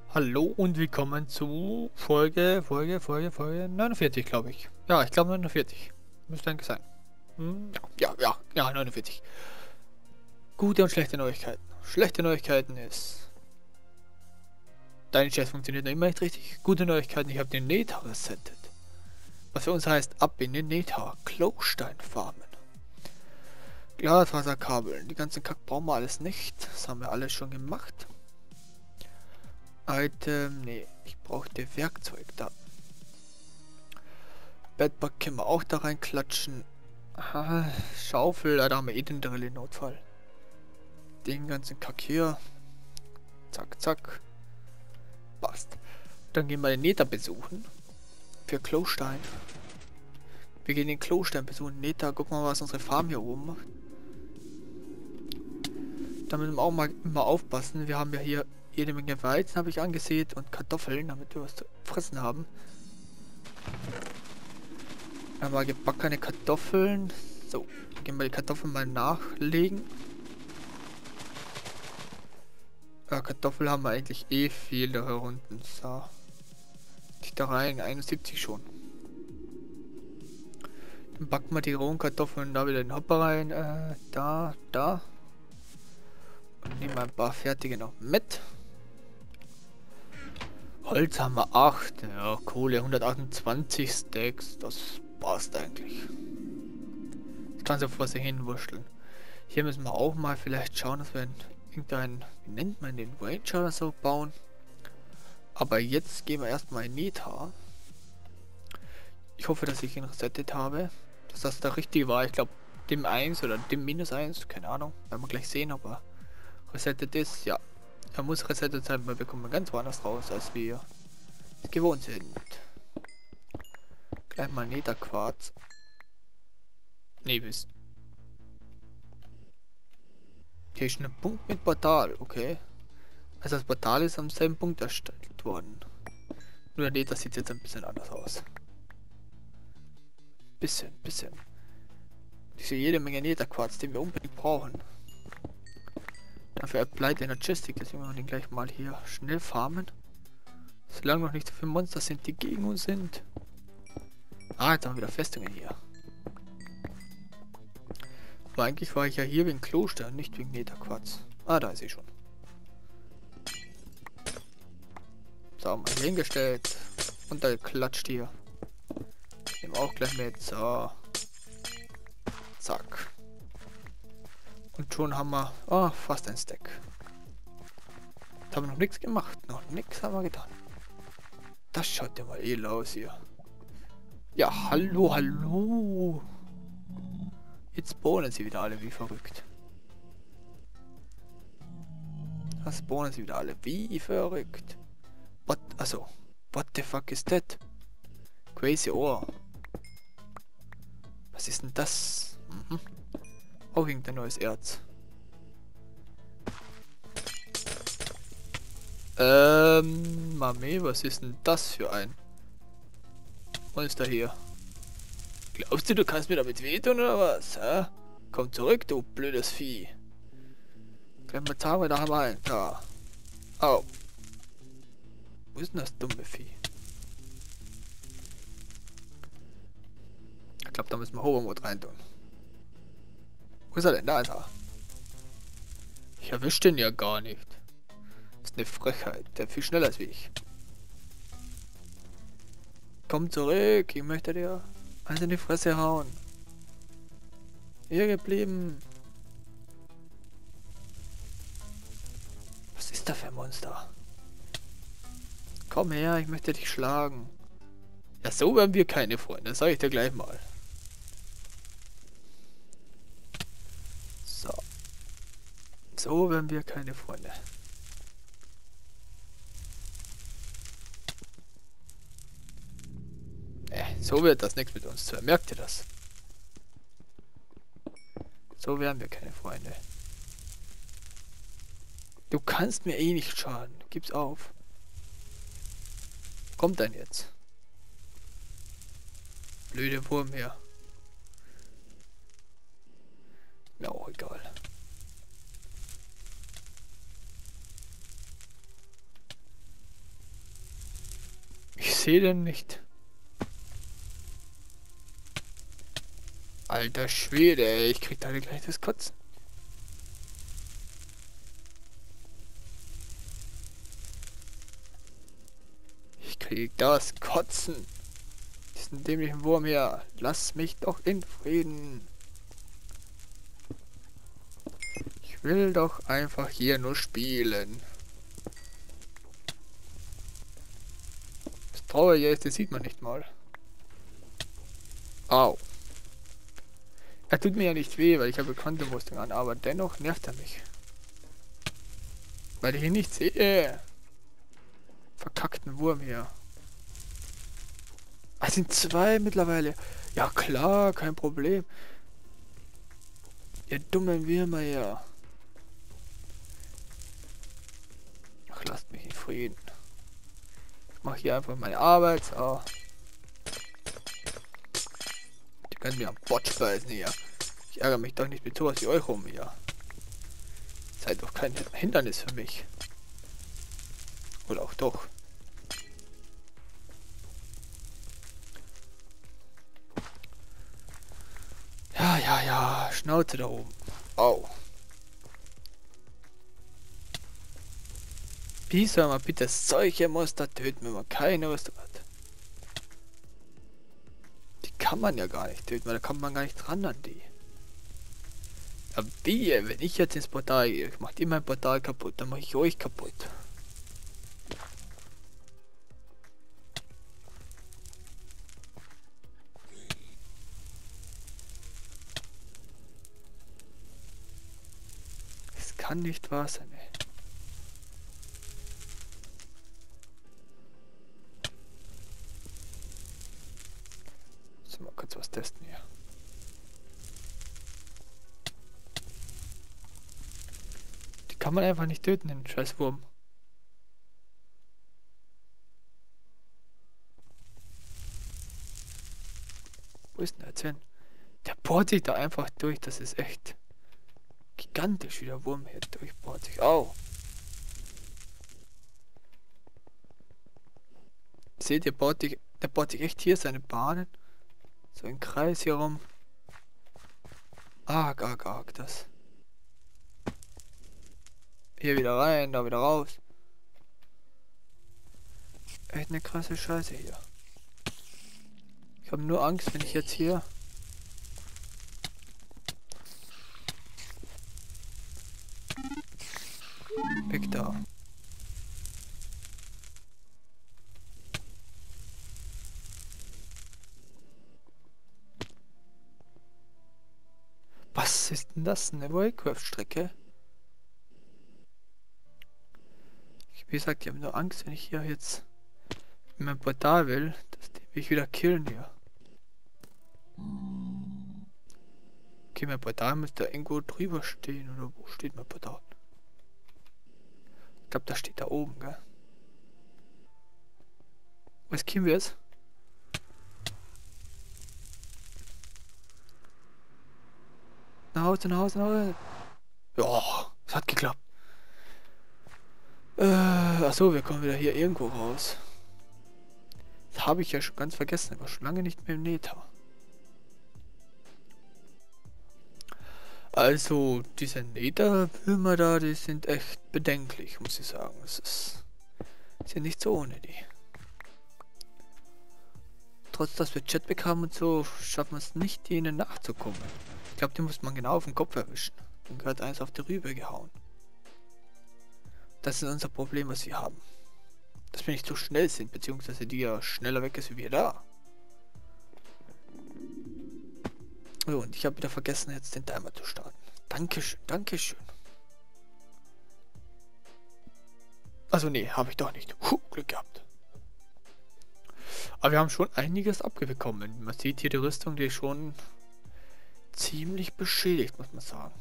Hallo und willkommen zu Folge 49, glaube ich. Ja, ich glaube 49. Müsste eigentlich sein. Ja, 49. Gute und schlechte Neuigkeiten. Schlechte Neuigkeiten ist, dein Chest funktioniert noch immer nicht richtig. Gute Neuigkeiten, ich habe den Nether resettet. Was für uns heißt, ab in den Nether. Klowstein farmen. Glasfaserkabel. Die ganzen Kack brauchen wir alles nicht. Das haben wir alles schon gemacht. Item, nee, ich brauchte Werkzeug da. Bedbug können wir auch da reinklatschen. Ah, Schaufel, da haben wir eh den Drill in Notfall. Den ganzen Kack hier. Zack, zack. Passt. Dann gehen wir den Nether besuchen. Für Klowstein. Wir gehen den Klowstein besuchen. Nether, guck mal, was unsere Farm hier oben macht. Da müssen wir auch mal immer aufpassen. Wir haben ja hier jede Menge Weizen, habe ich angesät, und Kartoffeln, damit wir was zu fressen haben. Einmal gebackene Kartoffeln. So, gehen wir die Kartoffeln mal nachlegen. Ja, Kartoffeln haben wir eigentlich eh viel da unten. So. Die da rein, 71 schon. Dann backen wir die rohen Kartoffeln da wieder in den Hopper rein. Da. Und nehmen wir ein paar fertige noch mit. Holz haben wir 8. Ja, Kohle 128 Stacks. Das passt eigentlich. Das kann so vor sich hin wurschteln. Hier müssen wir auch mal vielleicht schauen, dass wir irgendeinen, wie nennt man den, Ranger oder so bauen. Aber jetzt gehen wir erstmal in Nether. Ich hoffe, dass ich ihn resettet habe. Dass das der richtige war. Ich glaube, dem 1 oder dem -1. Keine Ahnung. Werden wir gleich sehen, ob er resettet ist. Ja. Er muss resettet sein, weil wir kommen ganz woanders raus, als wir es gewohnt sind. Gleich mal Netherquarz. Nee, wisst. Hier ist ein Punkt mit Portal, okay. Also das Portal ist am selben Punkt erstellt worden. Nur der Nether sieht jetzt ein bisschen anders aus. Bisschen. Ich sehe jede Menge Netherquarz, den wir unbedingt brauchen. Dafür Applied Energetic, deswegen wir den gleich mal hier schnell farmen. Solange noch nicht so viele Monster sind, die gegen uns sind. Ah, jetzt haben wir wieder Festungen hier. Aber eigentlich war ich ja hier wegen Kloster, nicht wegen Netherquarz. Ah, da ist sie schon. So, mal hier hingestellt. Und da klatscht hier. Nehmen auch gleich mit. So. Zack. Und schon haben wir... Oh, fast ein Stack. Jetzt haben wir noch nichts gemacht. Noch nichts haben wir getan. Das schaut ja mal edel aus hier. Ja, hallo. Jetzt spawnen sie wieder alle wie verrückt. Da spawnen sie wieder alle wie verrückt. Also, what the fuck is that? Crazy Ohr. Was ist denn das? Auch irgendein neues Erz. Mame, was ist denn das für ein Monster hier? Glaubst du kannst mir damit wehtun oder was? Hä? Komm zurück, du blödes Vieh. Können wir sagen, da haben wir einen. Da. Au. Wo ist denn das dumme Vieh? Ich glaube, da müssen wir Hovermode rein tun. Wo ist er denn? Da ist er. Ich erwische den ja gar nicht. Das ist eine Frechheit. Der ist viel schneller als ich. Komm zurück. Ich möchte dir eins in die Fresse hauen. Hier geblieben. Was ist da für ein Monster? Komm her, ich möchte dich schlagen. Ja, so werden wir keine Freunde. Das sage ich dir gleich mal. So. So werden wir keine Freunde. So wird das nichts mit uns zu. Merkt ihr das? So werden wir keine Freunde. Du kannst mir eh nicht schaden. Gib's auf. Kommt dann jetzt. Blöde Wurm hier. Mir auch egal. sehe den nicht. Alter Schwede, ey, ich krieg da gleich das Kotzen. Ich krieg das Kotzen. Diesen dämlichen Wurm hier. Lass mich doch in Frieden. Ich will doch einfach hier nur spielen. Das Traurige ist, das sieht man nicht mal. Au. Er tut mir ja nicht weh, weil ich habe bekannte Rüstung an, aber dennoch nervt er mich. Weil ich ihn nicht sehe. Verkackten Wurm hier. Es sind 2 mittlerweile. Ja klar, kein Problem. Ihr dummen Würmer hier. Ach, lasst mich in Frieden. Ich mache hier einfach meine Arbeit. So. Die können mir am Bot speisen hier. Ich ärgere mich doch nicht mit sowas wie euch rum hier. Seid doch kein Hindernis für mich. Oder auch doch. Ja, Schnauze da oben. Au. Wie soll man bitte solche Monster töten, wenn man keine Rüstung hat? Die kann man ja gar nicht töten, weil da kommt man gar nicht ran an die. Aber wie, wenn ich jetzt ins Portal gehe, ich mach immer ein Portal kaputt, dann mache ich euch kaputt. Es kann nicht wahr sein, ey. Mal kurz was testen hier. Die kann man einfach nicht töten, den scheiß Wurm. Wo ist denn der jetzt hin? Der bohrt sich da einfach durch, das ist echt gigantisch, wie der Wurm hier durchbohrt sich. Au! Seht ihr, der bohrt sich echt hier seine Bahnen. So im Kreis hier rum. Arg, das. Hier wieder rein, da wieder raus. Echt eine krasse Scheiße hier. Ich habe nur Angst, wenn ich jetzt hier... Weg da. Was ist denn das? Eine Minecraft-Strecke? Wie gesagt, ich habe nur Angst, wenn ich hier jetzt in mein Portal will, dass die mich wieder killen hier. Okay, mein Portal müsste irgendwo drüber stehen, oder wo steht mein Portal? Ich glaube, das steht da oben, gell? Was kriegen wir jetzt? Nach Hause. Ja, es hat geklappt. Achso, wir kommen wieder hier irgendwo raus. Das habe ich ja schon ganz vergessen, aber schon lange nicht mehr im Nether. Also, diese Nether-Würmer da, die sind echt bedenklich, muss ich sagen. Es ist ja nicht so ohne die. Trotz dass wir Jetpack haben und so, schaffen wir es nicht, ihnen nachzukommen. Ich glaube, die muss man genau auf den Kopf erwischen. Dann gehört eins auf die Rübe gehauen. Das ist unser Problem, was wir haben. Dass wir nicht so schnell sind, beziehungsweise die ja schneller weg ist wie wir da. So, und ich habe wieder vergessen, jetzt den Timer zu starten. Dankeschön. Also nee, habe ich doch nicht. Glück gehabt. Aber wir haben schon einiges abbekommen. Man sieht hier die Rüstung, die ist schon ziemlich beschädigt, muss man sagen.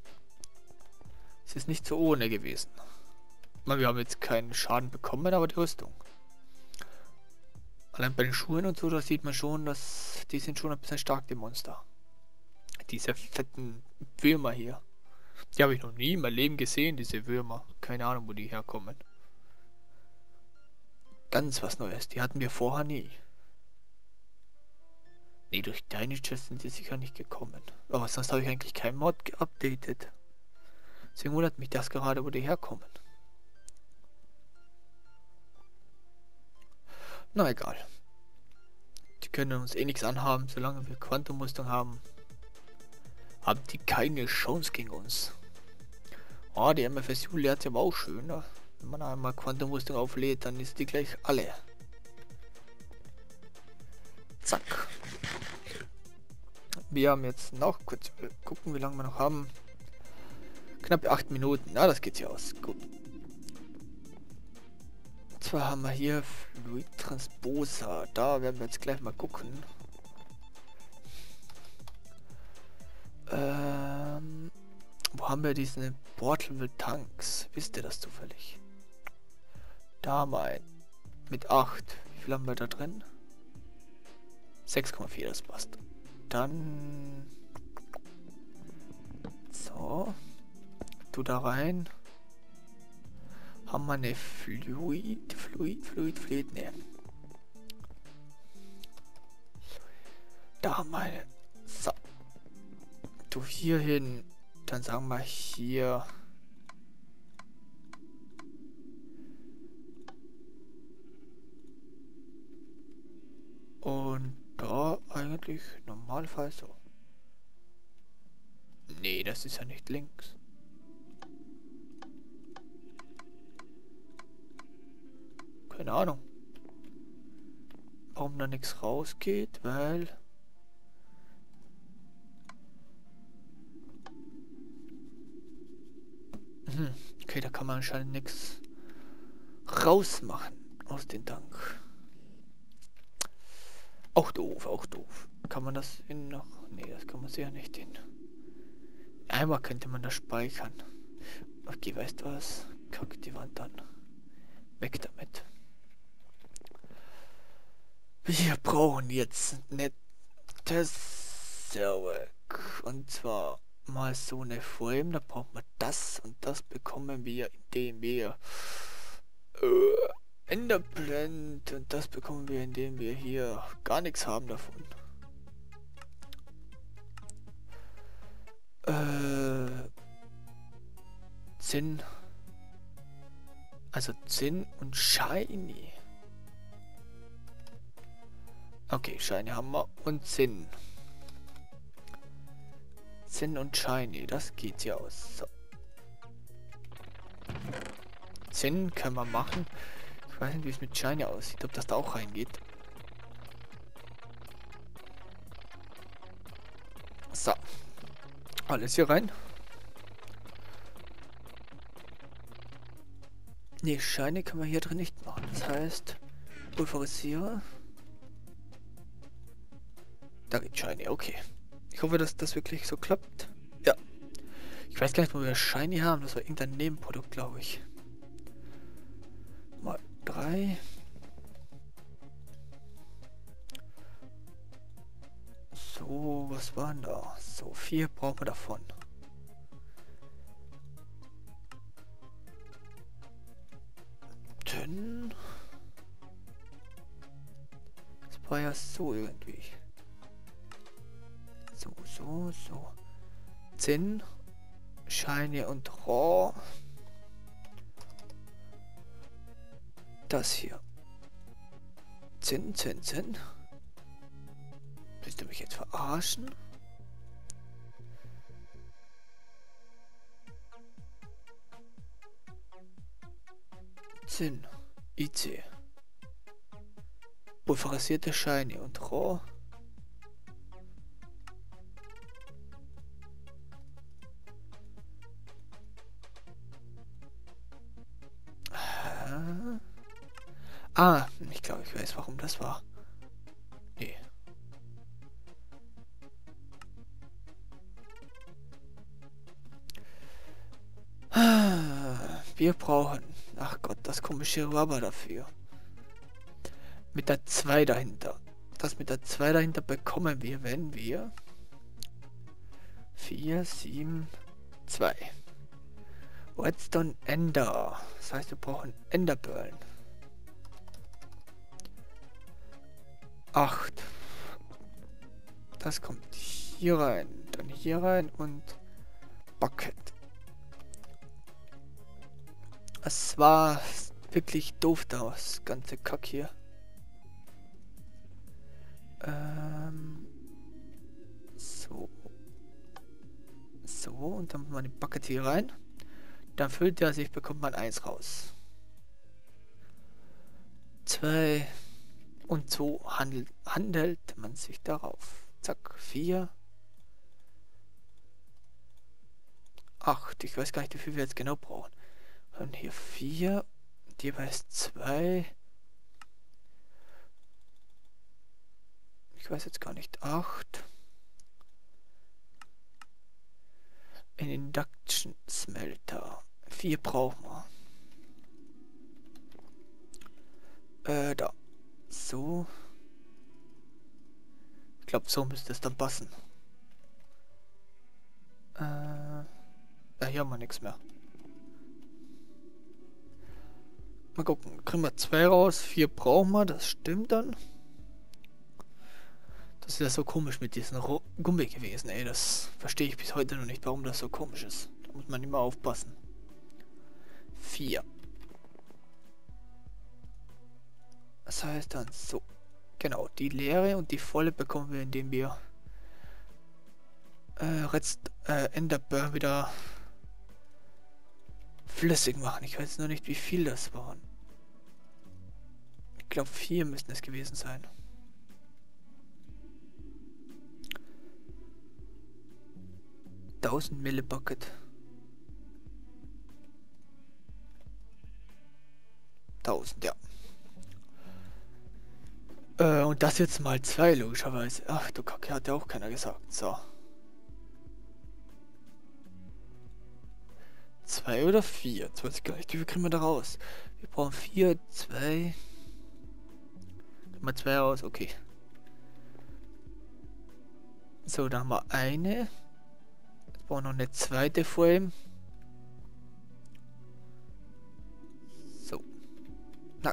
Es ist nicht so ohne gewesen. Wir haben jetzt keinen Schaden bekommen, aber die Rüstung. Allein bei den Schuhen und so, da sieht man schon, dass die sind schon ein bisschen stark, die Monster. Diese fetten Würmer hier. Die habe ich noch nie in meinem Leben gesehen, diese Würmer. Keine Ahnung, wo die herkommen. ganz was Neues. Die hatten wir vorher nie. Nee, durch deine Chests sind die sicher nicht gekommen. Aber sonst habe ich eigentlich kein Mod geupdatet. Deswegen wundert mich das gerade, wo die herkommen. Na egal. Die können uns eh nichts anhaben, solange wir Quantum-Rüstung haben. Haben die keine Chance gegen uns. Oh, die MFSU lehrt sich aber auch schön, ne? Wenn man einmal Quantum-Rüstung auflädt, dann ist die gleich alle. Zack. Wir haben jetzt noch, kurz gucken, wie lange wir noch haben. Knapp 8 Minuten. Na, das geht ja aus. Gut. Und zwar haben wir hier Fluid Transposer. Da werden wir jetzt gleich mal gucken. Wo haben wir diese Portable Tanks? Wisst ihr das zufällig? Da haben wir einen. Mit 8. Wie viel haben wir da drin? 6,4, das passt. Dann... So. Du da rein. Haben wir eine Fluid, ne. Da haben wir eine. So. Du hier hin. Dann sagen wir hier. Und da eigentlich normalfall so. Nee, das ist ja nicht links. Keine Ahnung. Warum da nichts rausgeht, weil... Okay, da kann man anscheinend nichts rausmachen aus dem Tank. Auch doof, auch doof. Kann man das in noch... Nee, das kann man sicher nicht in... Einmal könnte man das speichern. Okay, weißt du was? Kack die Wand an. Weg damit. Wir brauchen jetzt nettes Server. Und zwar mal so eine Frame. Da brauchen wir das und das bekommen wir, indem wir Enderblend, und das bekommen wir, indem wir hier gar nichts haben davon. Zinn. Also Zinn und Shiny. Okay, Shiny haben wir und Zinn. Zinn und Shiny, das geht ja aus. So. Zinn können wir machen. Ich weiß nicht, wie es mit Shiny aussieht, ob das da auch reingeht. So. Alles hier rein. Ne, Shiny können wir hier drin nicht machen. Das heißt, Pulverisiere. Da geht Shiny, okay. Ich hoffe, dass das wirklich so klappt. Ja. Ich weiß gar nicht, wo wir Shiny haben. Das war irgendein Nebenprodukt, glaube ich. Mal 3. So, was waren da? So, 4 brauchen wir davon. Dann... Das war ja so irgendwie. So. Zinn, Shiny und Raw. Das hier. Zinn. Willst du mich jetzt verarschen? Zinn, IC. Pulverisierte Shiny und Raw. Ah, ich glaube, ich weiß, warum das war. Nee. Wir brauchen... Ach Gott, das komische Rubber dafür. Mit der 2 dahinter. Das mit der 2 dahinter bekommen wir, wenn wir... 4, 7, 2. Redstone Ender. Das heißt, wir brauchen Enderperlen. 8. Das kommt hier rein, dann hier rein und Bucket. Es war wirklich doof da, das ganze Kack hier. So. So, und dann machen wir die Bucket hier rein. Dann füllt er sich, bekommt man 1 raus. 2. Und so handelt man sich darauf. Zack, 4. 8. Ich weiß gar nicht, wie viel wir jetzt genau brauchen. Und hier 4. Jeweils 2. Ich weiß jetzt gar nicht. 8. Ein Induction Smelter. 4 brauchen wir. Da. So. Ich glaube, so müsste es dann passen. Ja, hier haben wir nichts mehr. Mal gucken. Kriegen wir 2 raus. 4 brauchen wir. Das stimmt dann. Das ist ja so komisch mit diesem Gummi gewesen, ey. Das verstehe ich bis heute noch nicht, warum das so komisch ist. Da muss man immer aufpassen. 4. Das heißt dann so. Genau, die leere und die volle bekommen wir, indem wir Enderburn wieder flüssig machen. Ich weiß noch nicht, wie viel das waren. Ich glaube 4 müssten es gewesen sein. Millibucket. 1000, ja. Und das jetzt mal 2 logischerweise. Ach du Kacke, hat ja auch keiner gesagt. So. 2 oder 4? Jetzt weiß ich gar nicht. Wie viel kriegen wir da raus? Wir brauchen 4, 2. Kriegen wir 2 raus, okay. So, dann haben wir eine. Jetzt brauchen wir noch eine zweite Frame. So. Na.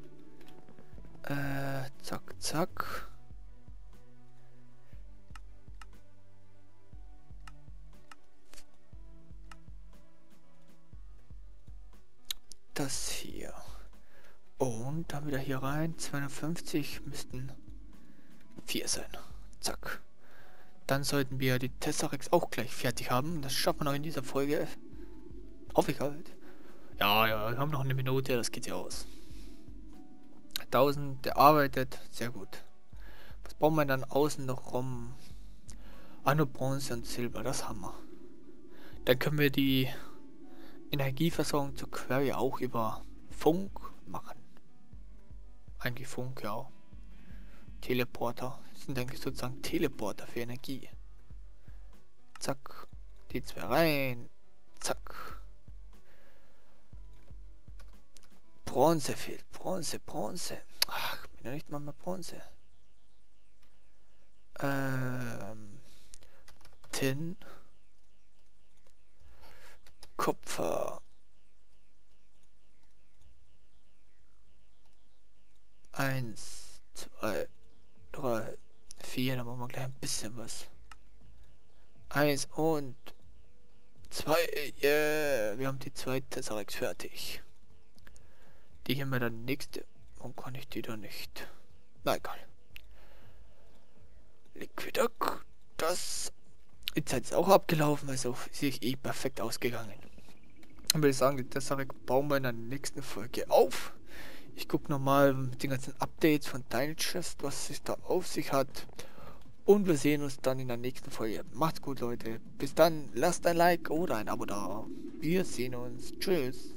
Zack, zack. Das hier. Und dann wieder hier rein. 250 müssten 4 sein. Zack. Dann sollten wir die Tesseract auch gleich fertig haben. Das schaffen wir noch in dieser Folge. Hoffe ich halt. Ja, wir haben noch eine Minute, das geht ja aus. 1000, der arbeitet. Sehr gut. Was brauchen wir dann außen noch rum? Ah, nur Bronze und Silber, das haben wir. Dann können wir die Energieversorgung zur Query auch über Funk machen. Eigentlich Funk, ja. Teleporter. Das sind eigentlich sozusagen Teleporter für Energie. Zack. Die 2 rein. Zack. Bronze fehlt. Bronze. Ach, bin ja nicht mal mehr Bronze. Tin. Kupfer. 1, 2, 3, 4. Dann machen wir gleich ein bisschen was. 1 und 2. Yeah. Wir haben die 2 Tesseract fertig. Die hier mir dann nächste. Warum kann ich die da nicht? Na egal. Liquidoc. Das. Die Zeit ist auch abgelaufen, also sehe ich eh perfekt ausgegangen. Dann würde ich sagen, die Tesseract bauen wir in der nächsten Folge auf. Ich gucke nochmal mit den ganzen Updates von Dynchest, was sich da auf sich hat. Und wir sehen uns dann in der nächsten Folge. Macht's gut, Leute. Bis dann. Lasst ein Like oder ein Abo da. Wir sehen uns. Tschüss.